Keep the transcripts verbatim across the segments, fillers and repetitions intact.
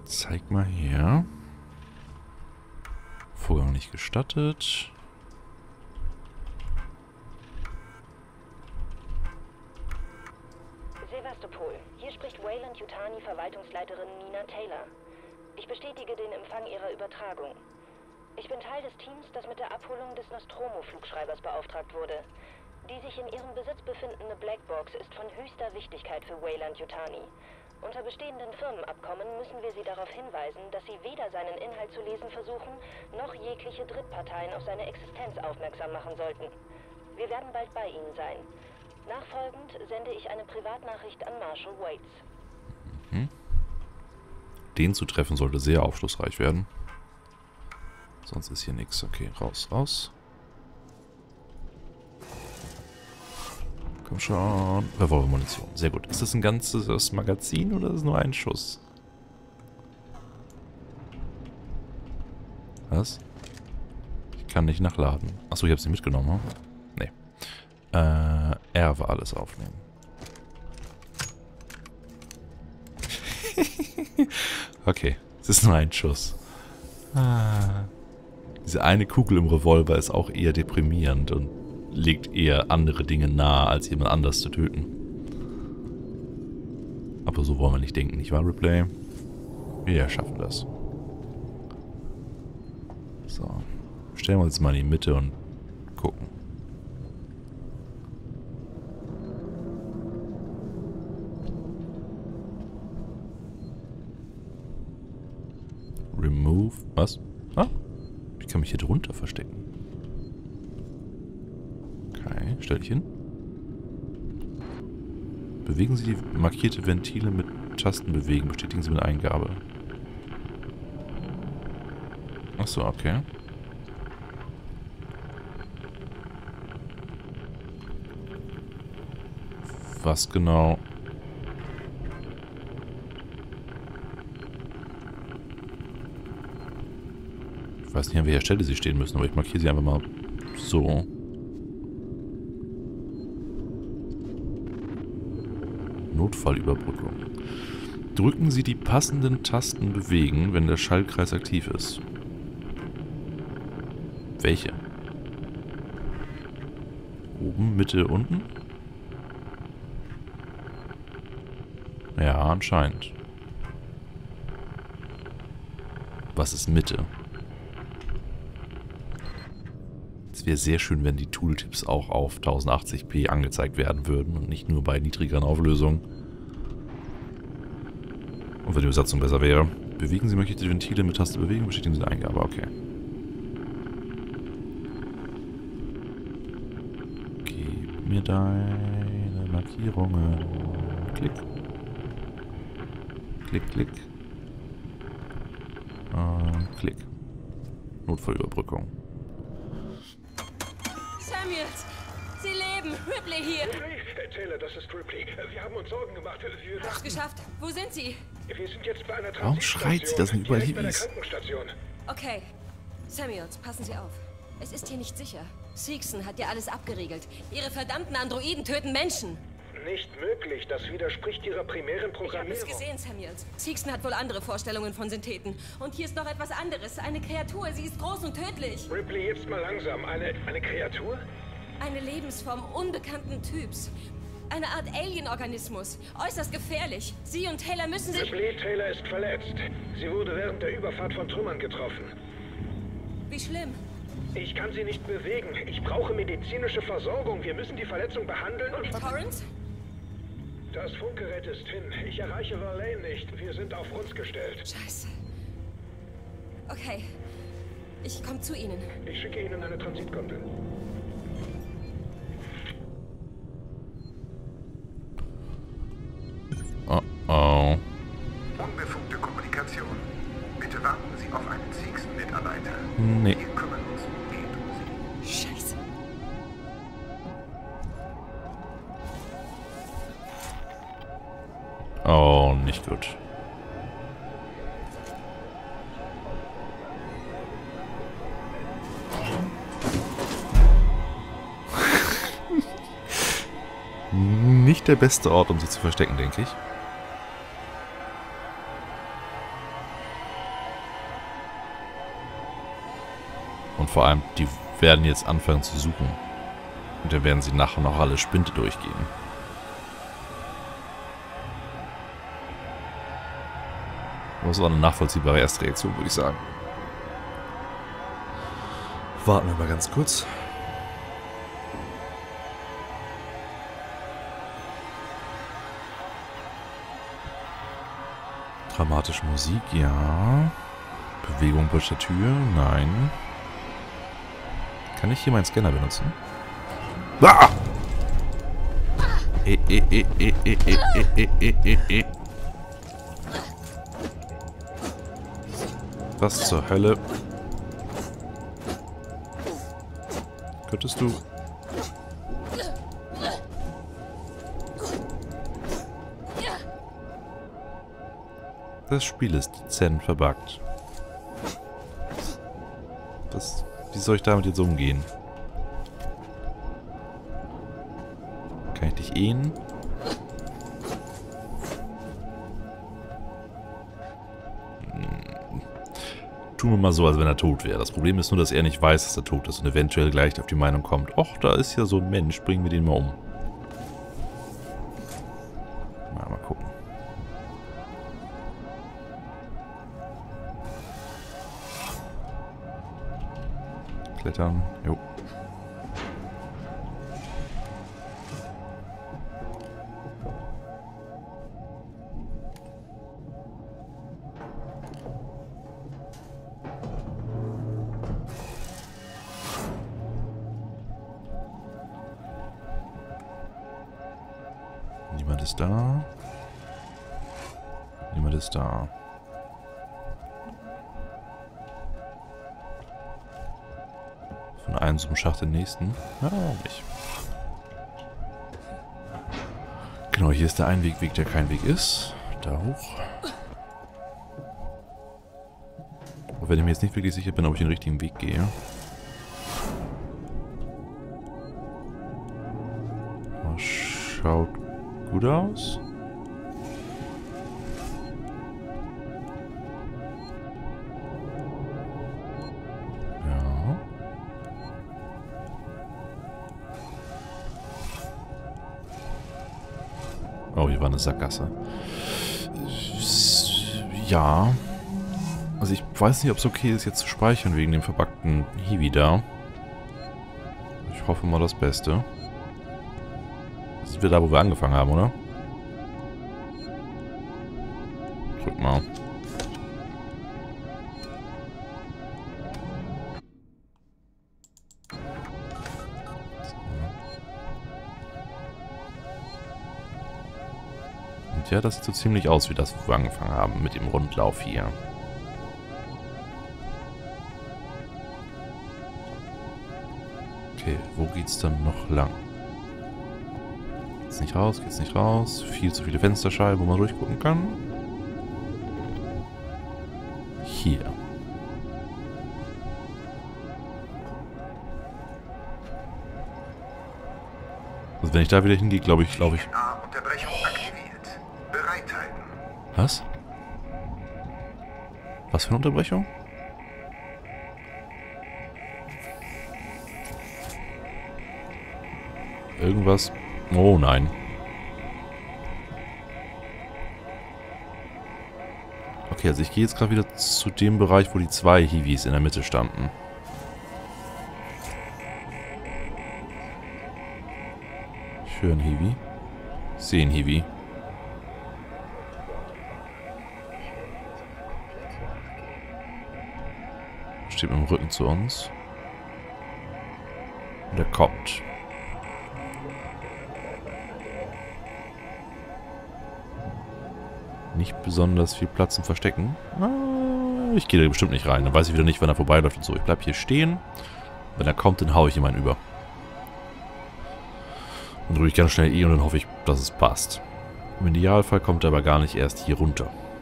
Zeig mal her. Vorgang nicht gestattet. Sevastopol. Hier spricht Weyland-Yutani Verwaltungsleiterin Nina Taylor. Ich bestätige den Empfang Ihrer Übertragung. Ich bin Teil des Teams, das mit der Abholung des Nostromo-Flugschreibers beauftragt wurde. Die sich in ihrem Besitz befindende Blackbox ist von höchster Wichtigkeit für Weyland-Yutani. Unter bestehenden Firmenabkommen müssen wir Sie darauf hinweisen, dass Sie weder seinen Inhalt zu lesen versuchen, noch jegliche Drittparteien auf seine Existenz aufmerksam machen sollten. Wir werden bald bei Ihnen sein. Nachfolgend sende ich eine Privatnachricht an Marshal Waits. Mhm. Den zu treffen sollte sehr aufschlussreich werden. Sonst ist hier nichts. Okay, raus, raus. Komm schon. Revolvermunition. Sehr gut. Ist das ein ganzes Magazin oder ist es nur ein Schuss? Was? Ich kann nicht nachladen. Achso, ich habe sie mitgenommen. Nee. Äh, R war alles aufnehmen. Okay. Es ist nur ein Schuss. Ah. Diese eine Kugel im Revolver ist auch eher deprimierend und legt eher andere Dinge nahe, als jemand anders zu töten. Aber so wollen wir nicht denken, nicht wahr, Ripley? Wir schaffen das. So. Stellen wir uns mal in die Mitte und gucken. Remove. Was? Ah? Ich kann mich hier drunter verstecken. Okay, stell dich hin. Bewegen Sie die markierte Ventile mit Tasten bewegen. Bestätigen Sie mit Eingabe. Achso, okay. Was genau? Ich weiß nicht, an welcher Stelle Sie stehen müssen, aber ich markiere Sie einfach mal so. Notfallüberbrückung. Drücken Sie die passenden Tasten bewegen, wenn der Schaltkreis aktiv ist. Welche? Oben, Mitte, unten? Ja, anscheinend. Was ist Mitte? Es wäre sehr schön, wenn die Tooltips auch auf tausendachtzig p angezeigt werden würden und nicht nur bei niedrigeren Auflösungen. Und wenn die Übersetzung besser wäre. Bewegen Sie möchten die Ventile mit Taste bewegen, bestätigen Sie die Eingabe. Okay. Gib mir deine Markierungen. Klick. Klick, klick. Und klick. Notfallüberbrückung. Samuels! Sie leben! Ripley hier! Ripley? Taylor, das ist Ripley. Wir haben uns Sorgen gemacht. Wir Hab's geschafft. Wo sind Sie? Wir sind jetzt bei einer Warum schreit sie das nicht überall direkt bei der Hiwis? Krankenstation. Okay. Samuels, passen Sie auf. Es ist hier nicht sicher. Seegson hat ja alles abgeriegelt. Ihre verdammten Androiden töten Menschen. Nicht möglich. Das widerspricht Ihrer primären Ich habe Programmierung. es gesehen, Samuels. Seegson hat wohl andere Vorstellungen von Syntheten. Und hier ist noch etwas anderes. Eine Kreatur. Sie ist groß und tödlich. Ripley, jetzt mal langsam. Eine, eine Kreatur? Eine Lebensform unbekannten Typs. Eine Art Alien-Organismus. Äußerst gefährlich. Sie und Taylor müssen sich... Ripley, Taylor ist verletzt. Sie wurde während der Überfahrt von Trümmern getroffen. Wie schlimm. Ich kann sie nicht bewegen. Ich brauche medizinische Versorgung. Wir müssen die Verletzung behandeln und... Torrance? Das Funkgerät ist hin. Ich erreiche Verlaine nicht. Wir sind auf uns gestellt. Scheiße. Okay. Ich komme zu Ihnen. Ich schicke Ihnen eine Transitkundel. Oh oh. Unbefugte Kommunikation. Bitte warten Sie auf einen Seegson-Mitarbeiter. Nee. Wir kümmern uns umgehend um Sie. Scheiße. Oh, nicht gut. Nicht der beste Ort, um sich zu verstecken, denke ich. Und vor allem, die werden jetzt anfangen zu suchen. Und dann werden sie nachher noch alle Spinte durchgehen. Das war eine nachvollziehbare erste Reaktion, würde ich sagen. Warten wir mal ganz kurz. Dramatische Musik, ja. Bewegung durch die Tür, nein. Kann ich hier meinen Scanner benutzen? Ah! E, e, e, e, e, e, e, e, e, e. Was zur Hölle? Könntest du... Das Spiel ist dezent verbuggt. Das, wie soll ich damit jetzt umgehen? Kann ich dich ehen? Hm. Tun wir mal so, als wenn er tot wäre. Das Problem ist nur, dass er nicht weiß, dass er tot ist und eventuell gleich auf die Meinung kommt, ach, da ist ja so ein Mensch, bringen wir den mal um. Mal, mal gucken. Klettern, jo. Niemand ist da. Niemand ist da. Von einem zum Schacht den nächsten. Ja, nicht. Genau, hier ist der Einwegweg, der kein Weg ist. Da hoch. Auch wenn ich mir jetzt nicht wirklich sicher bin, ob ich den richtigen Weg gehe. Das schaut gut aus. Oh, hier war eine Sackgasse. Ja. Also ich weiß nicht, ob es okay ist, jetzt zu speichern wegen dem verpackten Hiwi da. Ich hoffe mal das Beste. Sind wir da, wo wir angefangen haben, oder? Drück mal. Und ja, das sieht so ziemlich aus wie das, wo wir angefangen haben mit dem Rundlauf hier. Okay, wo geht's dann noch lang? Geht's nicht raus, geht's nicht raus. Viel zu viele Fensterscheiben, wo man durchgucken kann. Hier. Also wenn ich da wieder hingehe, glaube ich, glaube ich... Unterbrechung aktiviert. Bereithalten. Was? Was für eine Unterbrechung? Irgendwas... Oh nein. Okay, also ich gehe jetzt gerade wieder zu dem Bereich, wo die zwei Hiwis in der Mitte standen. Ich höre einen Hiwi. Ich sehe einen Hiwi. Steht mit dem Rücken zu uns. Und er kommt. Nicht besonders viel Platz zum Verstecken. Ich gehe da bestimmt nicht rein. Dann weiß ich wieder nicht, wann er vorbeiläuft und so. Ich bleib hier stehen. Wenn er kommt, dann haue ich ihm einen über. Dann drücke ich ganz schnell E und dann hoffe ich, dass es passt. Im Idealfall kommt er aber gar nicht erst hier runter.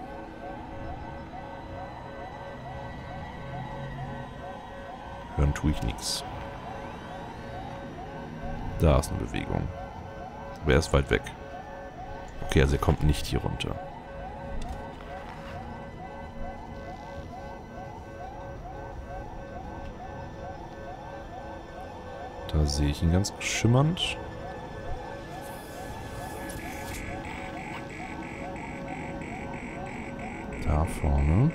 Hören tue ich nichts. Da ist eine Bewegung. Aber er ist weit weg. Okay, also er kommt nicht hier runter. Da sehe ich ihn ganz schimmernd. Da vorne.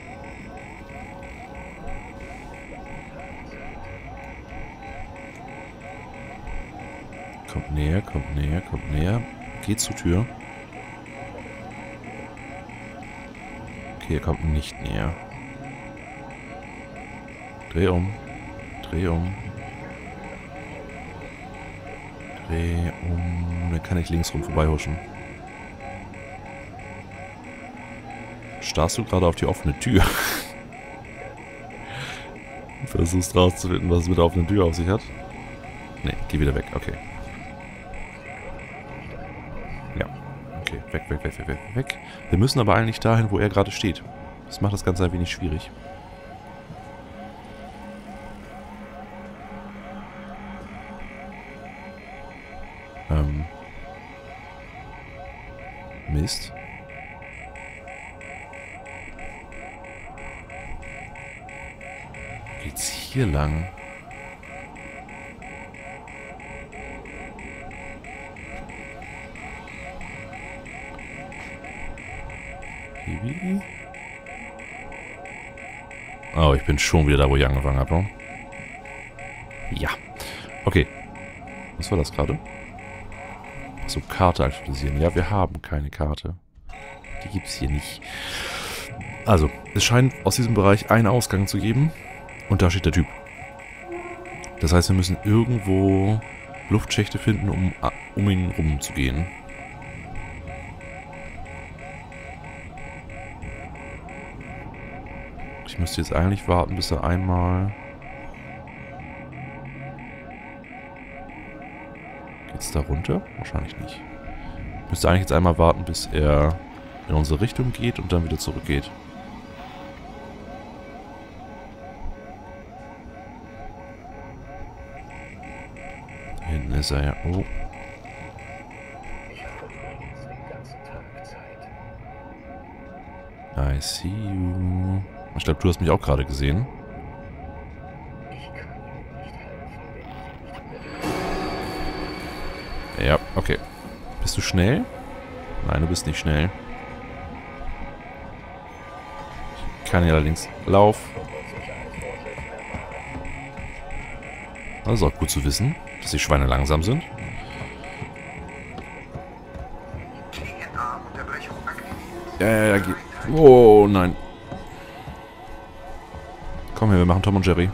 Kommt näher, kommt näher, kommt näher. Geht zur Tür. Okay, er kommt nicht näher. Dreh um. Dreh um. Dreh um. Dann kann ich links rum vorbeihuschen. Starrst du gerade auf die offene Tür? Versuchst rauszufinden, was es mit der offenen Tür auf sich hat? Ne, geh wieder weg. Okay. Ja. Okay, weg, weg, weg, weg, weg, weg. Wir müssen aber eigentlich dahin, wo er gerade steht. Das macht das Ganze ein wenig schwierig. Ähm. Mist. Geht's hier lang? Baby? Oh, ich bin schon wieder da, wo ich angefangen habe. Ne? Ja. Okay. Was war das gerade? So, Karte aktualisieren. Ja, wir haben keine Karte. Die gibt's hier nicht. Also, es scheint aus diesem Bereich einen Ausgang zu geben. Und da steht der Typ. Das heißt, wir müssen irgendwo Luftschächte finden, um, um ihn rumzugehen. Ich müsste jetzt eigentlich warten, bis er einmal... Geht's da runter? Wahrscheinlich nicht. Ich müsste eigentlich jetzt einmal warten, bis er in unsere Richtung geht und dann wieder zurückgeht. Da hinten ist er ja. Oh. I see you. Ich glaube, du hast mich auch gerade gesehen. Ja, okay. Bist du schnell? Nein, du bist nicht schnell. Ich kann hier allerdings Lauf. Das ist auch gut zu wissen, dass die Schweine langsam sind. Ja, ja, ja. Geht. Oh, nein. Komm her, wir machen Tom und Jerry.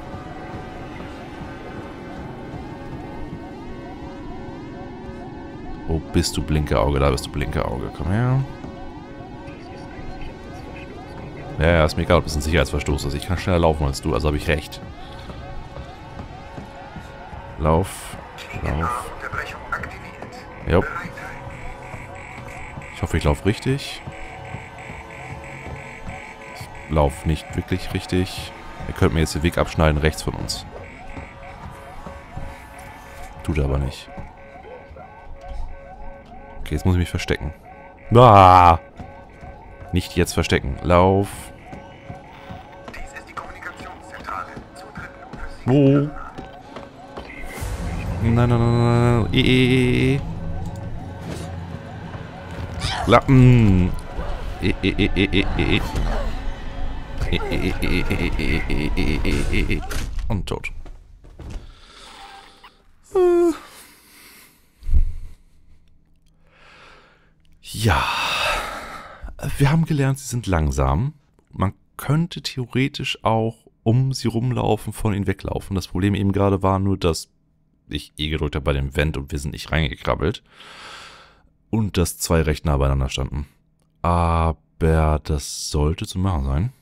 Wo bist du, Blinkerauge? Da bist du, Blinkerauge. Komm her. Ja, ja, ist mir egal, ob es ein Sicherheitsverstoß ist. Ich kann schneller laufen als du, also habe ich recht. Lauf. Lauf. Ja. Ich hoffe, ich laufe richtig. Ich laufe nicht wirklich richtig. Er könnte mir jetzt den Weg abschneiden, rechts von uns. Tut er aber nicht. Okay, jetzt muss ich mich verstecken. Ah! Nicht jetzt verstecken. Lauf. Dies ist die Kommunikationszentrale. Zutritt. Wo? Nein, nein, nein, nein, nein. E, e, e, e. Lappen. E, e, e, e, e, e, e. E, e, e, e, e, e, e, e, e, e. Und tot. Ja. Wir haben gelernt, sie sind langsam. Man könnte theoretisch auch um sie rumlaufen, von ihnen weglaufen. Das Problem eben gerade war nur, dass ich E gedrückt habe bei dem Vent und wir sind nicht reingekrabbelt. Und dass zwei recht nah beieinander standen. Aber das sollte zu machen sein.